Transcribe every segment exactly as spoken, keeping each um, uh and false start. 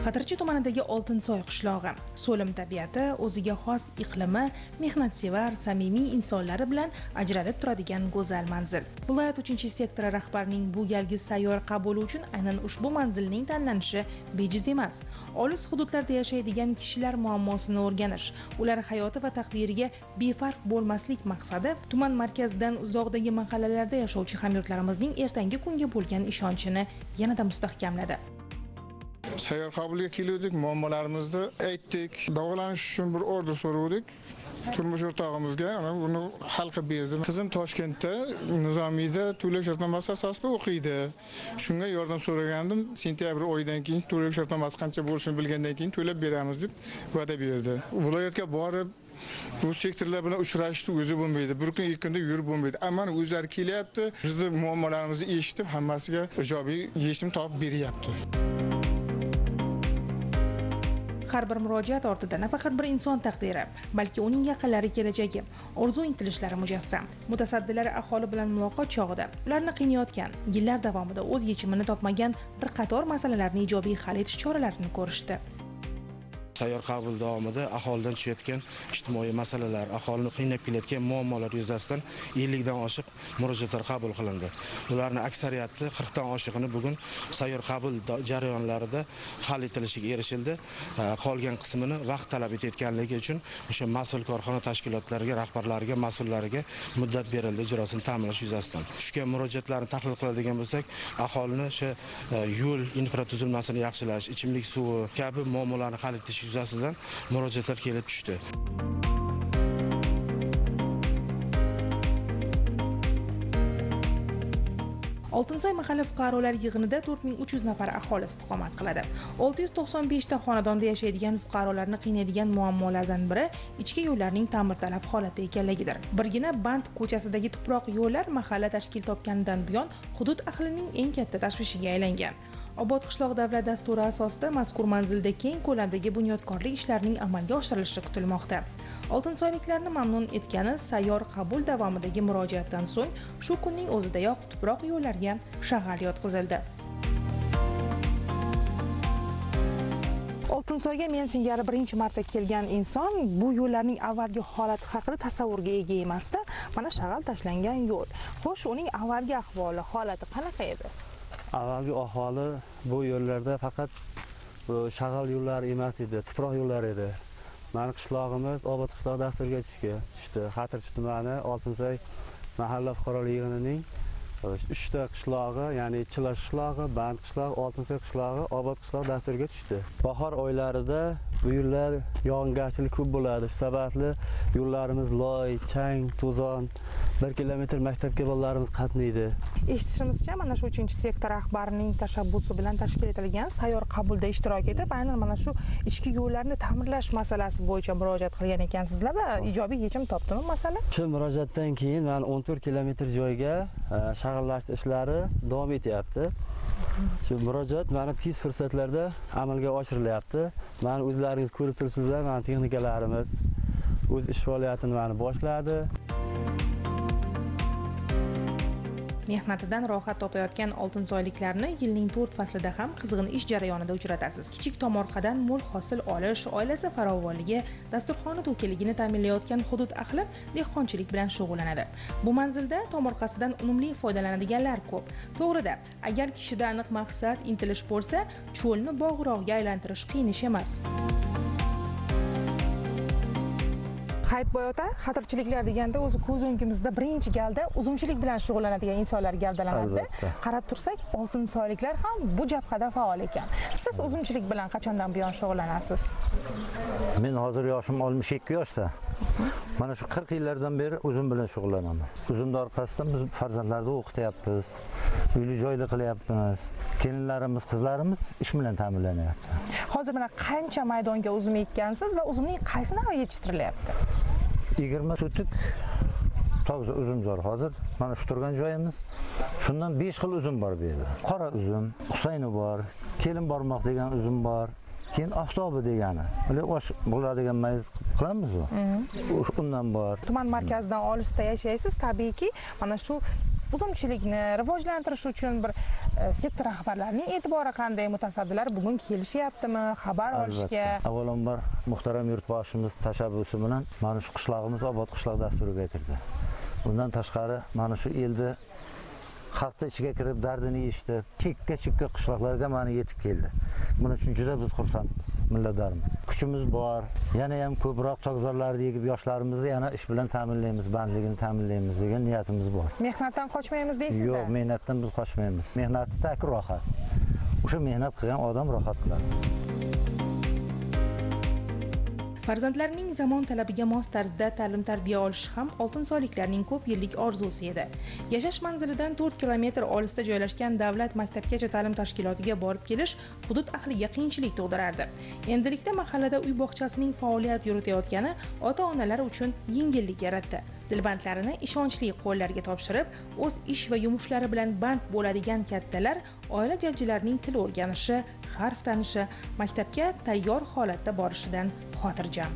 Xatirchi tumanidagi Oltinsoy qishlog'i so'lim tabiati, o'ziga xos iqlimi, mehnatsevar, samimiy insonlari bilan ajralib turadigan go'zal manzil. Viloyat uchinchi sektori rahbarining bu galgi sayyor qabuli uchun aynan ushbu manzilning tanlanishi bejiz emas. Olis hududlarda yashaydigan kishilar muammosini o'rganish, ular hayoti va taqdiriga befarq bo'lmaslik maqsadi tuman markazidan uzoqdagi mahallalarda yashovchi hamyurtlarimizning ertangi kunga bo'lgan ishonchini yanada mustahkamladi. Sayyor qabulga keldik, muammolarimizni aytdik. Davolanish uchun bir order so'radik. Turmush o'rtog'imizga uni hal qilib berdi. Qizim Toshkentda Nizomiyda to'lov shartnomasi asosida o'qiydi. Shunga yordam so'ragandim. Sentyabr oyidan keyin to'lov shartnomasi qancha bo'lishini bilgandan keyin to'lab beramiz deb va'da berdi. Viloyatga borib bu sektorlar bilan uchrashishni o'zi bo'lmaydi. Bir kun ikki kunda yurib bo'lmaydi. Ammo o'zlari kelyapti. Bizni muammolarimizni eshitib, hammasiga ijobiy yechim topib beryapti. Har bir murojaat ortida nafaqat bir inson taqdiri, balki uning yaqinlari kelajagi, orzu intilishlari mujassam. Mutasaddilar aholi bilan muloqot chog'ida ularni qiynayotgan, yillar davomida o'z yechimini topmagan bir qator masalalarni ijobiy hal etish choralarini ko'rishdi. Sayyor qabul davomida aholidan tushayotgan ijtimoiy masalalar, aholini qiynab kelayotgan muammolar yuzasidan ellik dan oshiq murojaatlar qabul qilindi. Ularning aksariyati qirq dan oshig'ini bugun sayyor qabul jarayonlarida hal etilishiga erishildi. Qolgan qismini vaqt talab etayotganligi uchun o'sha mas'ul korxona tashkilotlariga, rahbarlariga, mas'ullariga muddat berildi ijrosini ta'minlash yuzasidan. Tushgan murojaatlarni tahlil qiladigan bo'lsak, aholini o'sha yo'l infratuzilmasini yaxshilash, ichimlik suvi kabi muammolarni hal etish yuzasidan murojaatlar kelib tushdi. Oltinsoy mahalla fuqarolar yig'inida to'rt ming uch yuz nafar aholi istiqomat qiladi. olti yuz to'qson besh ta xonadonda yashaydigan fuqarolarni qiynaydigan muammolardan biri ichki yo'llarning ta'mirtalab holatda ekanligidir. Birgina Band ko'chasidagi tuproq yo'llar mahalla tashkil topganidan buyon hudud ahlining eng katta tashvishiga aylangan. Obod qishloq davlat dasturi asosida mazkur manzilda keng ko'lamdagi bunyodkorlik ishlarining amalga oshirilishi kutilmoqda. Oltinsoyliklarni mamnun etgani sayyor qabul davomidagi murojaatdan so'ng shu kunning o'zidayoq tuproq yo'llarga shag'al yotqizildi. Oltinsoyga men singari birinchi marta kelgan inson bu yo'llarning avvalgi holati haqida tasavvurga ega emasdi. Mana shag'al tashlangan yo'l. Xo'sh, uning avvalgi ahvoli, holati qanaqa edi? Avvalgi aholi bu yo'llarda faqat shag'al yo'llari emas edi, tuproq yo'llar edi. Mani qishlog'imiz Obod qishloq dasturiga tushdi. Xatirchi tumani Oltinsoy mahalla fuqarolar yig'inining uchta qishlog'i, ya'ni Chilash qishlog'i, Band qishlog'i, Oltinsoy qishlog'i Obod qishloq dasturiga tushdi. Bahor oylarida bu yo'llar yog'ingarchilik ko'p bo'ladi. Shu sababli yo'llarimiz loy, chang, to'zon, bir kilometr maktabga bolalarimiz qatnaydi. Eshitishimizcha, mana shu uchinchi sektor rahbarining tashabbusi bilan tashkil etilgan sayyor qabulda ishtirok etib, aynan mana shu ichki yo'llarni ta'mirlash masalasi bo'yicha murojaat qilgan ekansizlar va ijobiy yechim topdimi masala? Shu murojaatdan keyin mana o'n to'rt kilometr joyga shag'allashtirish ishlari davom etyapti. Shu murojaat mana tez fursatlarda amalga oshirilyapti. Mana o'zlaringiz ko'rib turibsizlar, mana texnikalarimiz o'z ish faoliyatini mana boshladi. Mehnatidan rohat topayotgan oltinsoyliklarni yilning to'rt faslida ham qizg'in ish jarayonida uchratasiz. Kichik tomorqadan mo'l hosil olish, oilasi farovonligi, dasturxoni to'kiligini ta'minlayotgan hudud ahli dehqonchilik bilan shug'ullanadi. Bu manzilda tomorqasidan unumli foydalanadiganlar ko'p. To'g'rida, agar kishida aniq maqsad, intilish bo'lsa, cho'lni bog'roqga aylantirish qiyin ish emas. Hayitboy ota, xatirchiliklar deganda o'zi ko'z o'ngimizda birinchi galda uzumchilik bilan shug'ullanadigan insonlar gavdalanadi. Qarab tursak, oltinsoyliklar ham bu jabhada faol ekan. Siz uzumchilik bilan qachondan buyon shug'ullanasiz? Men hozir yoshim oltmish ikki yoshda. Mana shu qirq yillardan beri uzum bilan shug'ullanaman. Uzumni orqasidan biz farzandlarni o'qityapmiz, uyli joyli qilyapmiz. Kelinlarimiz, qizlarimiz ish bilan ta'minlanyapti. Hozir mana qancha maydonga uzum ekkansiz va uzumning qaysi navi yetishtirilyapti? yigirma so'tik toza uzum bor hozir. Mana shu turgan joyimiz. Shundan besh xil uzum bor bu yerda. Qora uzum, Husayni bor, kelin bormoq degan uzum bor. Keyin oftobi degani. Ular osh bo'ladigan mayiz qilamiz-ku. Undan bor. Tuman markazidan olisda yashaysiz, tabiiyki, mana shu uzumchilikni rivojlantirish uchun bir sektor rahbarlarining e'tibori qanday? Mutasaddilar bugun kelishyaptimi, xabar olishga? Avvalambor muhtaram yurtboshimiz tashabbusi bilan mana shu qishlog'imiz obod qishloq dasturiga kirdi. Bundan tashqari mana shu elda xalqning ichiga kirib dardini eshitib, chekka-chekka qishloqlarga mana yetib keldi. Buning uchun juda biz xursandmiz, minnatdormiz. Kuchimiz bor. Yana ham ko'proq tog'zorlarni yegib yoshlarimizni yana ish bilan ta'minlaymiz, bandligini ta'minlaymiz degan niyatimiz bor. Mehnatdan qochmaymiz deysizlar? Yo'q, mehnatdan biz qochmaymiz. Mehnatni taki rohat. O'sha mehnat qilgan odam rohat qiladi. Farzandlarining zamon talabiga mos tarzda ta'lim-tarbiya olishi ham oltinsoyliklarning ko'p yillik orzusi edi. Yashash manzilidan to'rt kilometr olisda joylashgan davlat maktabgacha ta'lim tashkilotiga borib kelish hudud ahliga qiyinchilik tug'dirardi. Endilikda mahallada uy bog'chasining faoliyat yuritayotgani ota-onalar uchun yengillik yaratdi. Dilbandlarini ishonchli qo'llarga topshirib, o'z ish va yumushlari bilan band bo'ladigan kattalar oila jajjilarining til o'rganishi, harf tanishi, maktabga tayyor holatda borishidan xotirjam.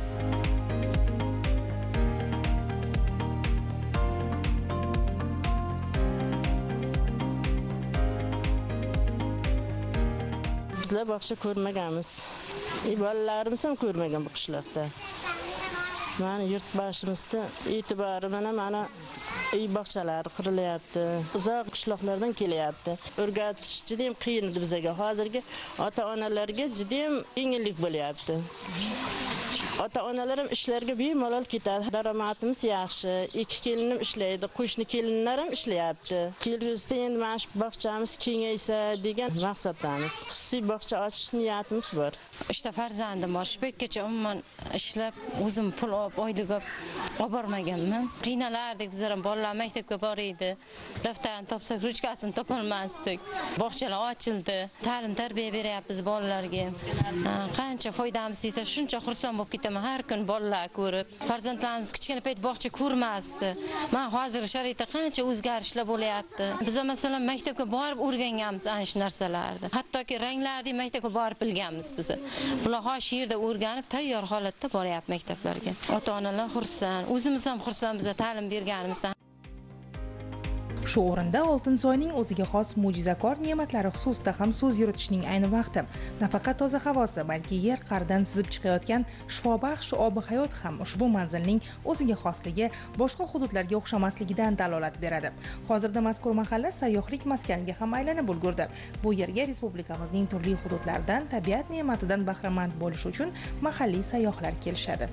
Bizlar bog'cha ko'rmaganmiz. Bolalarimiz ham ko'rmagan bu qishloqda. Mana yurtboshimizda e'tibori mana mana uy bog'chalari qurilyapti. Uzoq qishloqlardan kelyapti. O'rgatish juda ham qiyin edi bizga. Hozirgi ota-onalarga juda ham yengillik bo'lyapti. Ota-onalar ham ishlarga bemalol ketadi. Daromadimiz yaxshi. Ikki kelinim ishlaydi, qo'shni kelinlar ham ishlayapti. Kelgusida endi mana shu bog'chamiz kengaysa degan maqsaddamiz. Xususiy bog'cha ochish niyatimiz bor. Uchta farzandim bor. Shpekkacha umuman ishlab, o'zim pul olib, oylik olib bormaganman. Qiynalardik bizlar ham bolalar maktabga boraydi. Daftarni topsak, ruchkasini topolmasdik. Bog'chalar ochildi. Ta'lim tarbiya beryapmiz bolalarga. Qancha foydamiz yetsa, shuncha xursand bo'lib ketaman har kun bolalar ko'rib. Farzandlarimiz kichkina payt bog'cha ko'rmasdi. Men hozir sharoitda qancha o'zgarishlar bo'lyapti. Biz masalan maktabga borib o'rganganmiz ana shu narsalarni. Hattoki ranglarni maktabga borib bilganmiz biz. Bular hosh yerda o'rganib, tayyor holatda boryapti maktablarga. Ota-onalar xursand, o'zimiz ham xursand biz ta'lim berganimizdan. Shu o'rinda Oltinsoyning o'ziga xos mo'jizakor ne'matlari xususida ham so'z yuritishning ayni vaqti. Nafaqat toza havosi, balki yer qa'ridan sizib chiqayotgan shifobaxsh ob-hayot ham ushbu manzilning o'ziga xosligi boshqa hududlarga o'xshamasligidan dalolat beradi. Hozirda mazkur mahalla sayyohlik maskaniga ham aylanib ulgurdi. Bu yerga respublikamizning turli hududlaridan tabiat ne'matidan bahramand bo'lish uchun mahalliy sayyohlar kelishadi.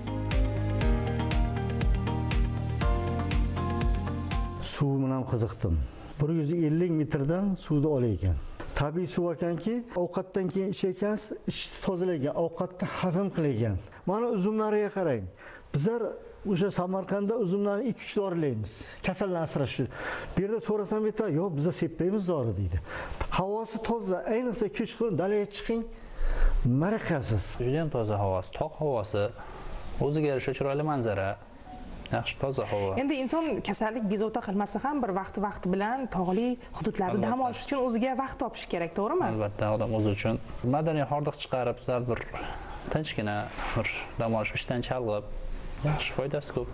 Suv bilan qiziqdim. bir yuz ellik metrdan suvni olaykan. Tabiiy suv ekanki, ovqatdan keyin ichaykansiz, ichni tozalaykan, ovqatni hazm qilaykan. Mana uzumlariga qarang. Bizlar o'sha Samarqandda uzumlarni ikki uch dorilaymiz. Kasaldan asrash uchun. Bu yerda so'rasam aytadi, "Yo'q, biz sepmaymiz dori" deydi. Havosi toza, ayniqsa kechqurun dalaga chiqing, maraqasiz. Juda ham toza havosi, tog' havosi, o'ziga yarasha chiroyli manzara. Yaxshi toza havo. Endi inson kasallik bezovta qilmasa ham bir vaqti-vaqti bilan tog'li hududlarda dam olish uchun o'ziga vaqt topish kerak, to'g'rimi? Albatta, odam o'zi uchun madaniy hordiq chiqarib, sal bir tinchgina bir dam olish, ishdan chalg'ib, yaxshi foydasi ko'p.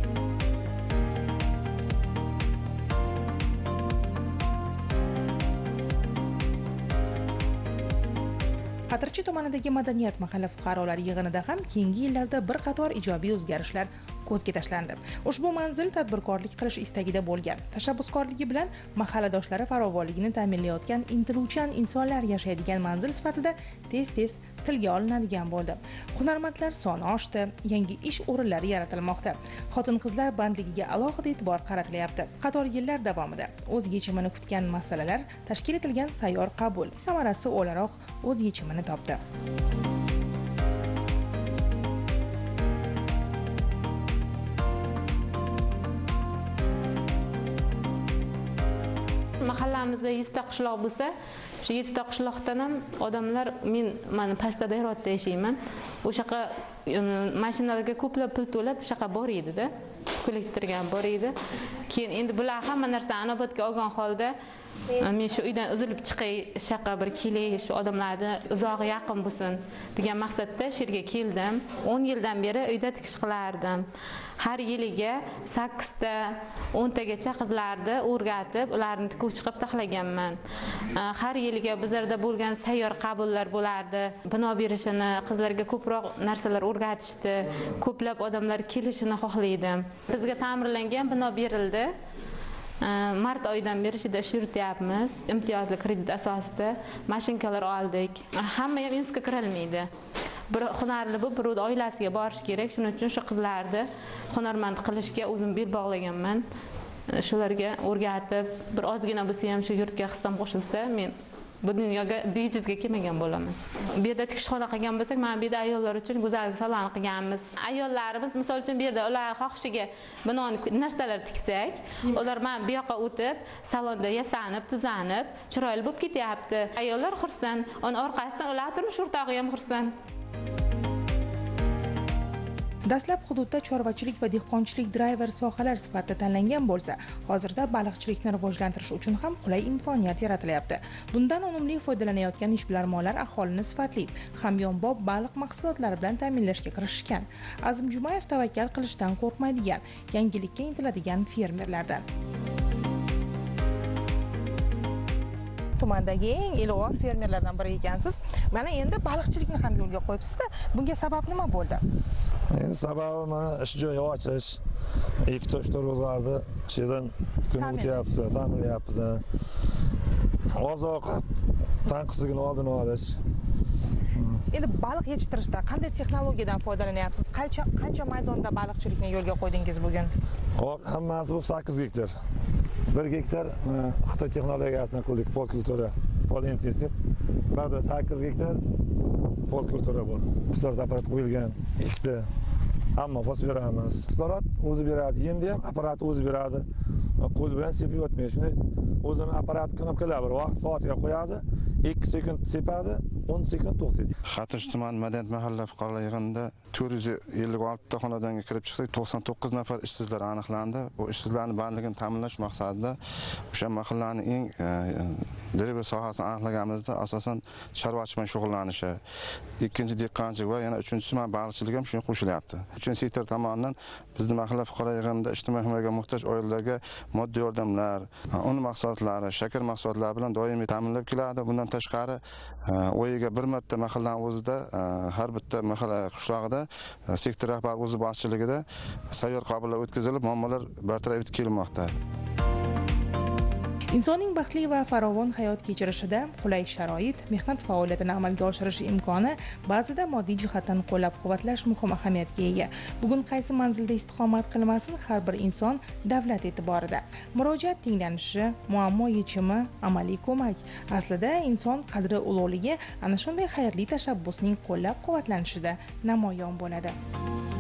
Xatirchi tumanidagi madaniyat mahalla fuqarolari yig'inida ham keyingi yillarda bir qator ijobiy o'zgarishlar ko'zga tashlandi. Ushbu manzil tadbirkorlik qilish istagida bo'lgan. Tashabbuskorligi bilan mahalladoshlari farovonligini ta'minlayotgan intiluvchan insonlar yashaydigan manzil sifatida tez-tez tilga olinadigan bo'ldi. Hunarmandlar soni oshdi, yangi ish o'rinlari yaratilmoqda. Xotin-qizlar bandligiga alohida e'tibor qaratilyapti. Qator yillar davomida o'z yechimini kutgan masalalar tashkil etilgan sayyor qabul samarasi o'laroq o'z yechimini topdi. Mahallamizda yettita qishloq bo'lsa, shu yettita qishloqdan ham odamlar, men mana pastda Dayrotda yashayman. O'shaqa mashinalarga ko'plab pul to'lab, shaqa bor edi-da. Kollektorga bor edi. Keyin endi bular hamma narsani inobatga olgan holda men shu uydan uzilib chiqay, shaqa bir kelay, shu odamlarni uzog'i yaqin bo'lsin degan maqsadda shu yerga keldim. o'n yildan beri uyda tikish qilardim. Har yiliga sakkizta, o'ntagacha qizlarni o'rgatib, ularni tikuvchi qilib taxlaganman. Har yiliga bizlarda bo'lgan sayyor qabullar bo'lardi. Bino berishini, qizlarga ko'proq narsalar o'rgatishdi. Ko'plab odamlar kelishini xohlaydim. Bizga ta'mirlangan bino berildi. Mart oyidan beri ishida ish yurityapmiz. Imtiyozli kredit asosida mashinkalar oldik. Hamma ham institutga kirolmaydi. Bir hunarli bu bir oilasiga borish kerak. Shuning uchun shu qizlarni hunarmand qilishga o'zim bel bog'laganman. Shularga o'rgatib, bir ozgina bo'lsa ham shu yurtga hissam qo'shilsa, men bu dunyoga bejizga kelmagan bo'laman. Bu yerda tikishxona qilgan bo'lsak, mana bu yerda ayollar uchun go'zallik saloni qilganmiz. Ayollarimiz, misol uchun bu yerda ular xohishiga binoni narsalar tiksak, ular mana bu yoqqa o'tib, salonda yasanib, tuzanib, chiroyli bo'lib ketyapti. Ayollar xursand, uni orqasidan ular turmush o'rtog'i ham xursand. Dastlab hududda chorvachilik va dehqonchilik driver sohalar sifatida tanlangan bo'lsa, hozirda baliqchilikni rivojlantirish uchun ham qulay imkoniyat yaratilyapti. Bundan unumli foydalanayotgan ishbilarmonlar aholini sifatli, hamyonbop baliq mahsulotlari bilan ta'minlashga kirishgan. Azim Jumayev tavakkal qilishdan qo'rqmaydigan, yangilikka intiladigan fermerlardan. Tumandagi eng ilg'or fermerlardan biri ekansiz. Mana endi baliqchilikni ham yo'lga qo'yibsiz-da. Bunga sabab nima bo'ldi? Endi sababi mana ish joyi ochish, ikki to'rtta ro'zg'orni ishidan kun o'tyapti, ta'minlayapmiz. Oziq-ovqat tanqisligini oldini olish. Endi baliq yetishtirishda qanday texnologiyadan foydalanyapsiz? Qancha qancha maydonda baliqchilikni yo'lga qo'ydingiz bugun? Hop, hammasi bu sakkiz gektar. bir gektar Xitoy texnologiyasidan qildik, polkultura, polintensiv. Ba'da sakkiz gektar polkultura bor. Kislorod apparat qo'yilgan, ikkita. Hamma fosfor beramiz. Kislorod o'zi beradi, yemni ham apparat o'zi beradi. Qo'l bilan sepib o'tmaydi. Shunday o'zini apparat knopkalar bor, vaqt soatiga qo'yadi, ikki sekund sepadi, o'n sekund to'xtaydi. Xatirchi tuman Madaniyat mahalla fuqarolar yig'inida to'rt yuz ellik olti ta xonadonga kirib chiqdik. to'qson to'qqiz nafar ishsizlar aniqlandi. Bu ishsizlarning bandligini ta'minlash maqsadida o'sha mahallaning eng deriva sohasini aniqlaganimizda asosan chorvachilik bilan shug'ullanishi, ikkinchi dehqonchilik va yana uchinchisi mana baliqchilik ham shunga qo'shilyapti. Uchinchi sektor tomonidan bizning mahalla fuqarolar yig'inida ijtimoiy himoyaga muhtoj oilalarga moddiy yordamlar, un mahsulotlari, shakar mahsulotlari bilan doimiy ta'minlab keladi. Bundan tashqari oyiga bir marta mahallaning o'zida har bitta mahalla qishlog'ida sektor rahbari o'zi boshchiligida sayyor qabullar o'tkazilib, muammolar bartaraf etib kelinmoqda. Insonning baxtli va farovon hayot kechirishida qulay sharoit, mehnat faoliyatini amalga oshirish imkoni, ba'zida moddiy jihatdan qo'llab-quvvatlash muhim ahamiyatga ega. Bugun qaysi manzilda istiqomat qilmasin, har bir inson davlat e'tiborida. Murojaat tinglanishi, muammo yechimi, amaliy ko'mak. Aslida inson qadri ulug'ligi ana shunday xayrli tashabbusning qo'llab-quvvatlanishida namoyon bo'ladi.